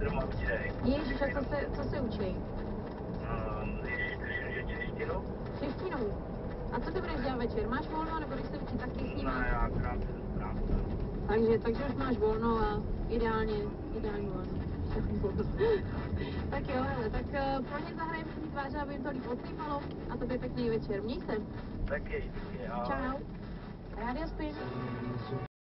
Ježiš, a co se učí? Češtinu. Češtinu. A co ty budeš dělat večer? Máš volno, nebo když se učit, tak ty s ním? Ne, já krám si to zprávu. Takže už máš volno a ideálně volno. Tak jo, hele, tak pro ně zahrajeme si tváře, aby jim to líp odsejpalo a tobě pěkný večer. Měj se. Taky, ahoj. Čau. Rádio Spin.